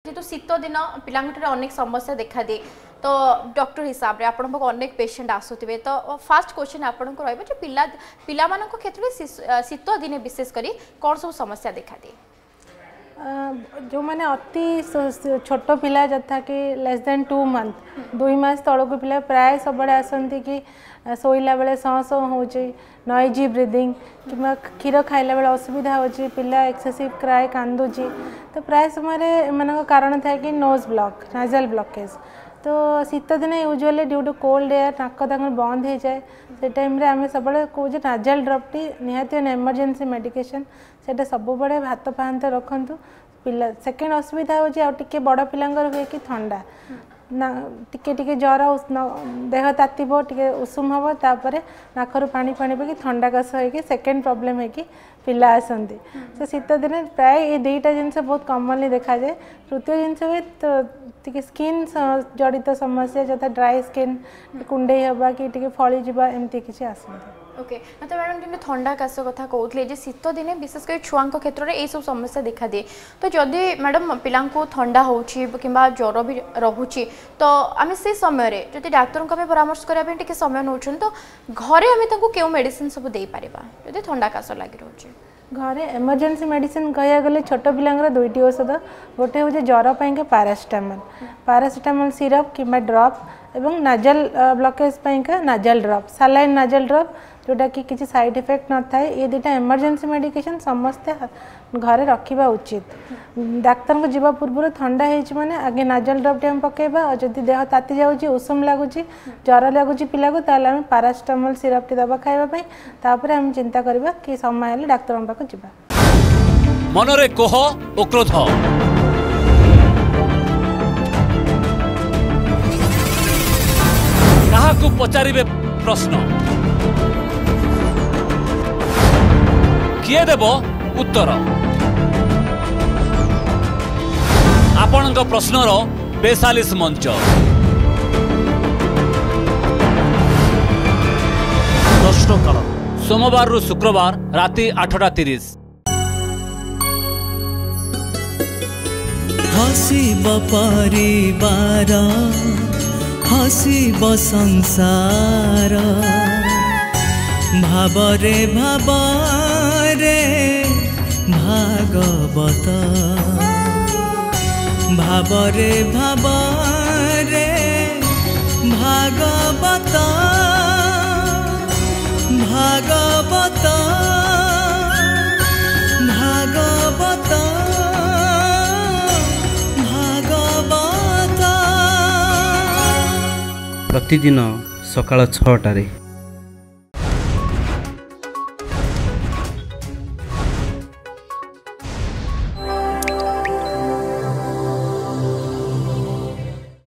जेहेतु शीत दिन पिला अनेक समस्या देखा दिए तो डॉक्टर हिसाब रे आपण अनेक पेशेंट आसुवे तो फास्ट क्वेश्चन आपन को रहबो जे पिला मानक क्षेत्र में शीत दिन विशेष करी कौन सब समस्या देखा दिए जो मैंने अति छोट पिला जथा कि लेस देन 2 मंथ 2 मास तलक पिला प्राय सब आसती कि शोला बेले सौ हो नॉइजी ब्रीदिंग कि क्षीर खाइला बेले असुविधा होची पिला एक्सेसिव क्राए कांदुची तो प्राय समय एम कारण था कि नोज ब्लॉक नाजल ब्लॉकेज तो शीत दिन usually due to cold air नाक बंद हो जाए से टाइम आम सब कहे नाजल ड्रपटी निहाती एमरजेंसी मेडिकेशन से सब बड़े भात पात रखु पिला सेकेंड असुविधा हो बड़ पिला हुए कि ठंडा ना टिके ज्वर देह तातीब टे उषुम हम तापर नाखर पानी पानी पी ठंडा कस हो सेकेंड प्रोब्लेम है कि पिला आसती तो शीत दिन प्राय ये दुईटा जिनस बहुत कॉमनली देखा जाए तृतीय जिनस हुए तो स्किन जड़ित समस्या जैसे ड्राई स्किन कुंडे हवा कि फली जा एमती किसी आसती ओके मतलब मैडम जब ठंडा काश कथा कहते शीत दिन विशेषकर छुआ क्षेत्र में यही सब समस्या देखा दिए तो जदि मैडम पिला ठंडा हो ज्वर भी रोचे तो आम से समय जब डाक्तर को परामर्श करने समय नौ तो घरे आम क्यों मेडिसिन सब दे पार जब ठंडा काश लगी रोचे घरे एमरजेंसी मेडिसिन कह गले छोट पिलांगर दुईटी औषध गोटे हूँ ज्वर पाई पारासीटामल सिरप कि ड्रप एवं नाजल ब्लॉकेज पाई nasal drop saline nasal drop जोटा कि किसी साइड इफेक्ट न थाए ये दुटा एमरजेंसी मेडिकेशन समस्ते घरे रखा उचित डाक्तर को जीवा पूर्व ठंडा होने आगे नाजल ड्रप टे पकेबा और जदि देह ताती जाऊँगी उषुम लगुच ज्वर लगुच पिला को ताले आम पारासीटामल सिरप टी दबा खाइबा तापर आम चिंता करबा कि समय हेले डाक्तर पाखु जीवा मनरे कोह ओ क्रोध काहाकू पचारिबे प्रश्न किए देव उत्तर आपण प्रश्नर 42 मंच प्रश्नकाल सोमवार रु शुक्रवार राति 8:30 हसीब परिवार हसीब संसार भावरे भावरे भागवत भावरे भावरे भागवत भागवत भागवत भागवत प्रतिदिन सकाळ 6टारे